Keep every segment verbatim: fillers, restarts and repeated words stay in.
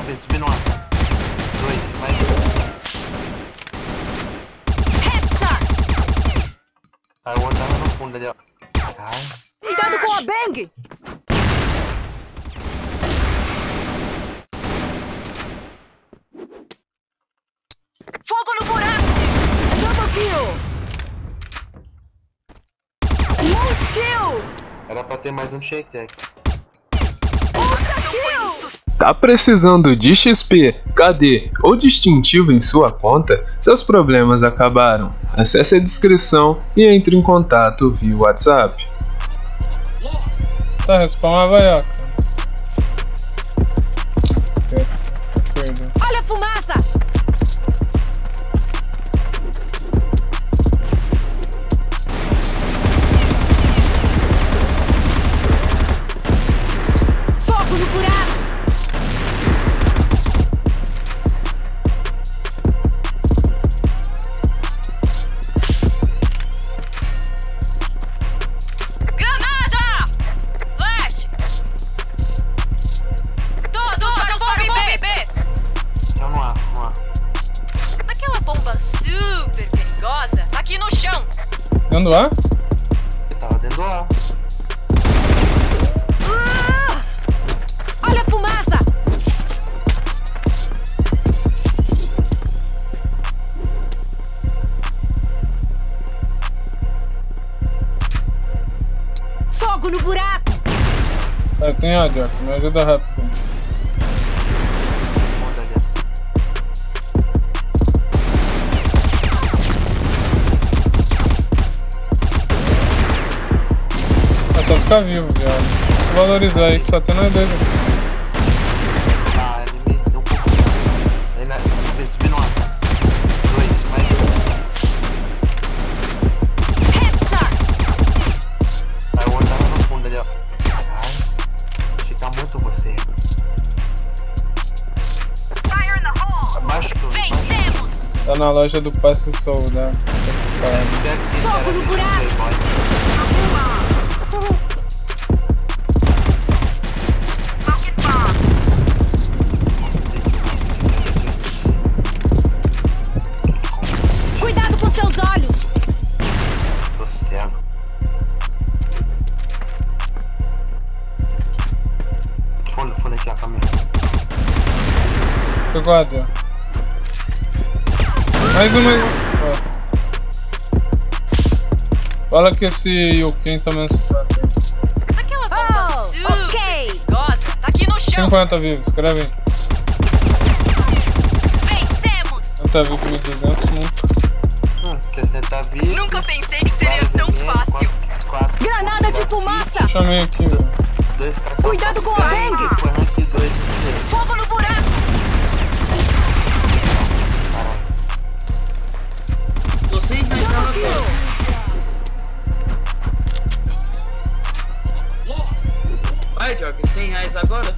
subindo, subindo lá. Dois, mais um. Headshot! Aí o outro tava no fundo ali, ó. Ai. Cuidado com a Bang! Fogo no buraco! Double kill! Launch kill! Era pra ter mais um shake jack. Ultra kill! Tá precisando de X P, K D ou distintivo em sua conta? Seus problemas acabaram. Acesse a descrição e entre em contato via WhatsApp. Tá, respawnava aí, ó. Esquece. Perdeu. Olha a fumaça! Fogo no buraco! Granada! Flash! Todos para o bombe B! Então no ar, no ar. Aquela bomba super perigosa tá aqui no chão! Dando ar? Ele tava dentro do ar. Ah! Olha a fumaça! Fogo no buraco! É, tem A, Jock. Me ajuda rápido. Monta ali. É só ficar vivo, viado. Vou valorizar aí que só tem nós dois aqui. Ah, ele me deu um pouco. Ele na... subindo, subindo lá. Dois, mais um. Headshot! Aí o outro tava no fundo ali, ó. Ai. Fica muito você. Abaixo do. Vencemos! Tá na loja do Passe Soul, né? Fogo no buraco! Cuidado com seus olhos! Tô cego. Fundo, fundo aqui, ó, caminho. Tô guarda. Mais um, mais um. Ó. Fala que esse Yuken também se mata. Aquela bomba super perigosa tá aqui no chão! cinquenta vivos, escreve aí. Vencemos! cinquenta vivos, mil e duzentos, nunca. Hum, sessenta vivos. Nunca pensei que seria tão fácil! quatro, Granada de fumaça! Chamei aqui, velho. dois cartões. Cuidado com a Bang! Foi rank dois. Fogo no buraco! Você mas tava perto. Vai, Jock, cem reais agora?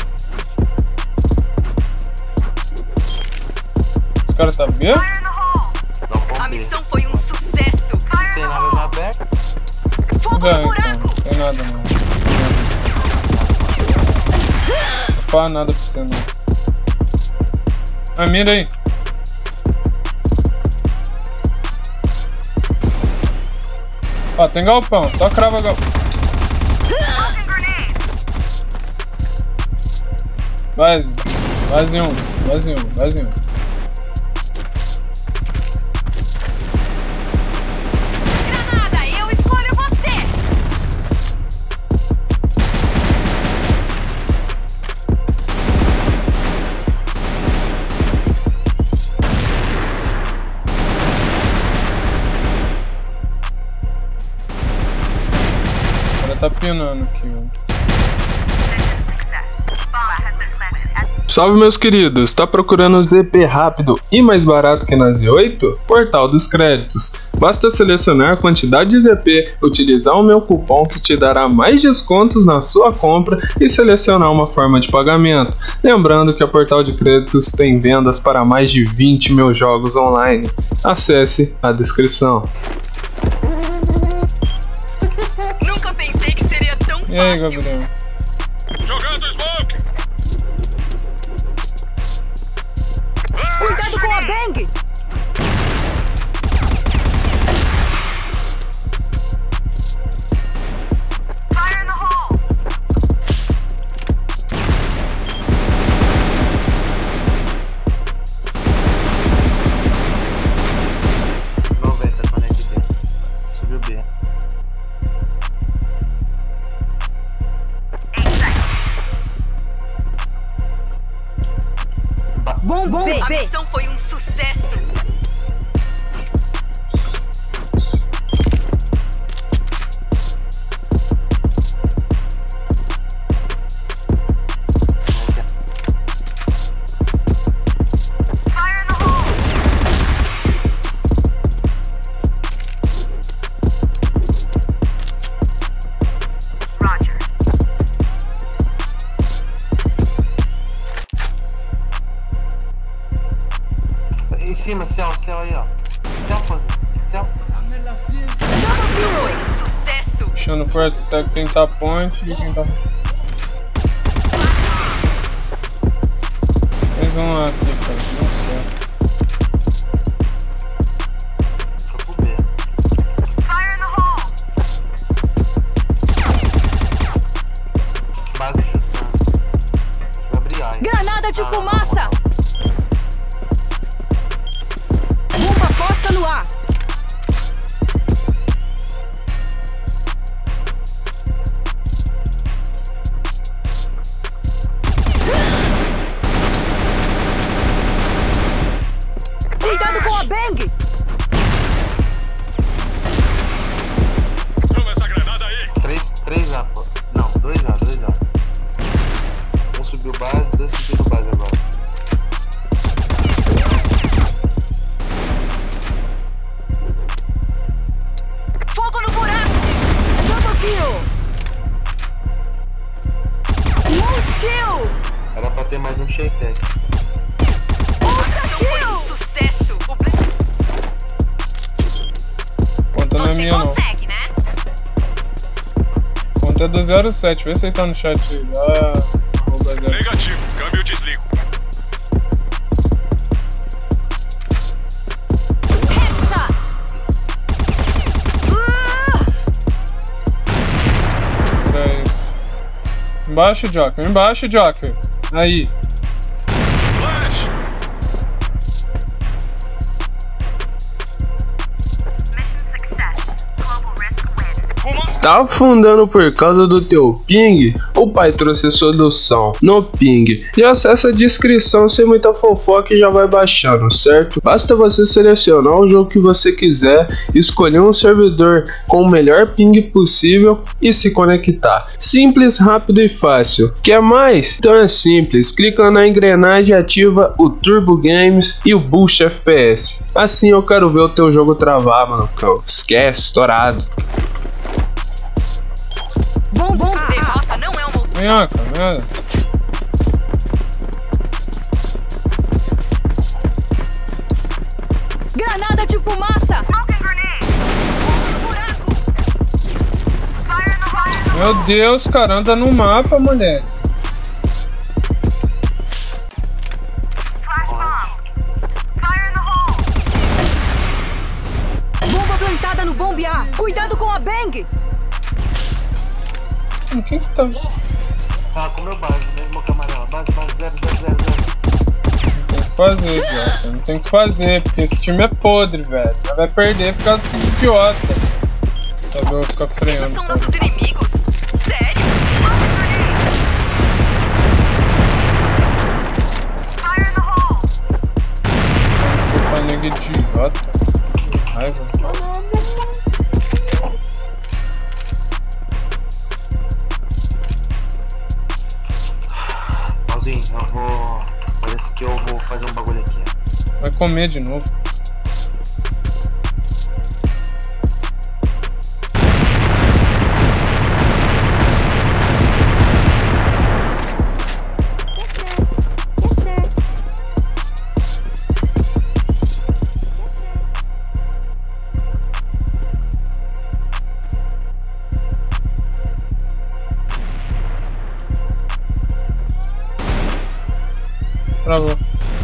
Esse cara tá vendo? A missão foi um sucesso! Não tem nada na beca. Fogo Não, no buraco! então, não tem nada não. Não fala nada pra você não. Ah, mira aí. Ó, tem galpão, só crava galpão. Base, base um, base um, base um. Granada, eu escolho você! O cara tá pinando aqui, velho. Salve meus queridos, tá procurando Z P rápido e mais barato que na Z oito? Portal dos Créditos. Basta selecionar a quantidade de Z P, utilizar o meu cupom que te dará mais descontos na sua compra e selecionar uma forma de pagamento. Lembrando que a Portal de Créditos tem vendas para mais de vinte mil jogos online. Acesse a descrição. Nunca pensei que seria tão E aí, fácil! Gabriel? Jogando smoke! Bom, bom, A B. missão foi um sucesso. Em cima, céu, céu aí, ó. Céu, fazer. Céu. Foi um sucesso. Puxando forte, segue tentar ponte e tentar. Fez um A aqui, cara. Não sei. Foi pro B. Base chutando. Vai abrir A. hein? Granada de Ah, fumaça. não, não. Bomba posta no ar. Cuidado com a Bang. Toma essa granada aí! três, três A, pô. Não, dois A, dois A. Um subiu base, dois subiu no base agora. Fogo no buraco. Double kill. Multi kill. Era pra ter mais um Shaytek. Ultra Foi um kill. sucesso. O Bra- Conta não é Você minha não. consegue, né? Conta é do zero sete, vê se ele tá no chat aí. Ah, arroba zero sete. Negativo, câmbio desligo. Headshot. Ah! Era isso. Embaixo, Joker. Embaixo, Joker. Aí. Flash! Tá afundando por causa do teu ping? O pai trouxe solução no ping. E acessa a descrição sem muita fofoca e já vai baixando, certo? Basta você selecionar o jogo que você quiser, escolher um servidor com o melhor ping possível e se conectar. Simples, rápido e fácil. Quer mais? Então é simples. Clica na engrenagem e ativa o Turbo Games e o Boost F P S. Assim eu quero ver o teu jogo travar, mano. Esquece, estourado. Bom, bom. Derrota não é uma opção. Vem, ó, cara. Granada de fumaça. Meu Deus, cara, anda no mapa, mulher. Bomba plantada no bombear. Cuidado com a Bang. O que que tá? Tá com meu base, né? Meu camarada. Base, base, zero, zero, zero, zero. Não tem que fazer, Joker. Não tem que fazer, porque esse time é podre, velho. Mas vai perder por causa desses idiotas. Sabe, eu vou ficar Esses freando. são Cara. nossos inimigos? Sério? Culpa nega idiota. Que raiva. Malzinho, eu vou. Parece que eu vou fazer um bagulho aqui. Vai comer de novo. Travou.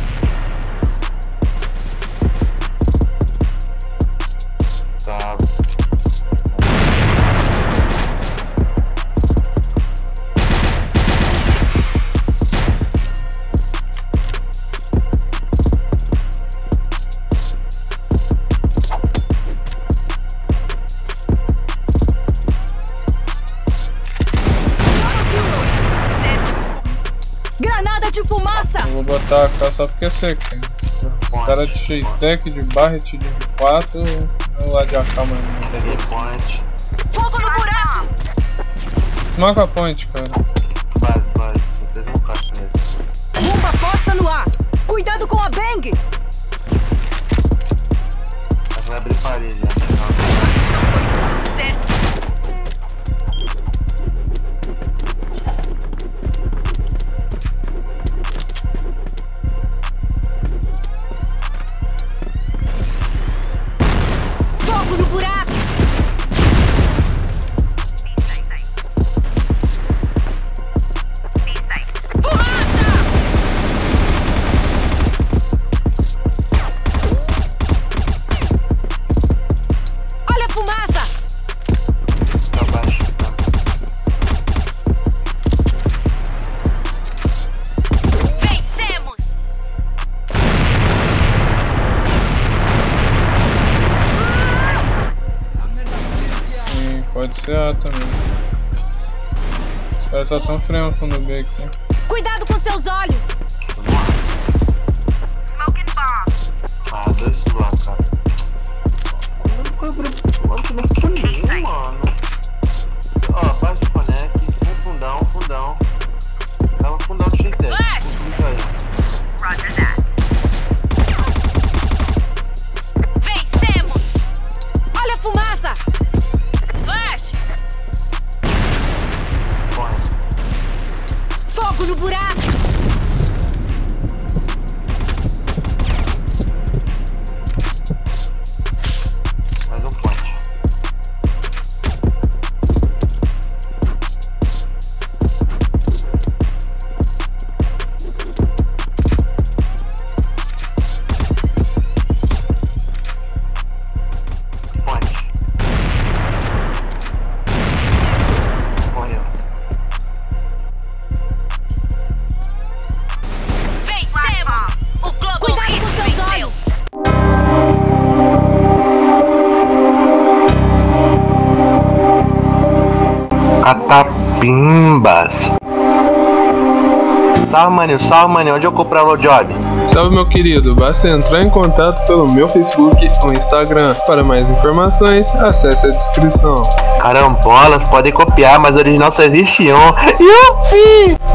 Tá. Granada de fumaça! Eu vou botar a K só porque é seco. Os caras de Cheitec, de Barret, de quatro, eu lá de A K, mano. Peguei point. Fogo no buraco! Marca a point, cara. Base, base. Eu fiz um caixa nesse. Bomba posta no ar! Cuidado com a Bang! Mas vai abrir parede, já. Sucesso! Fogo no buraco! Olha a fumaça! Pra baixo, tá? Vencemos! Sim, pode ser A também. Os caras só tão freando fundo B aqui. Cuidado com seus olhos! Ah, dois lá, cara. Eu não tô nenhum, mano. Ó, baixa de connect, um fundão, um fundão. Tava fundão de Cheitec. Flash! Vencemos! Olha a fumaça! Flash! Fogo no buraco! Mais um point. Point. Morreu. Vencemos! O Global Cuidado Hits com seus venceu! olhos! Catapimbas. Salve, maninho, salve, maninho. Onde eu comprar o job? Salve, meu querido, basta entrar em contato pelo meu Facebook ou Instagram. Para mais informações, acesse a descrição. Carambolas, podem copiar, mas original só existe um. Yupi!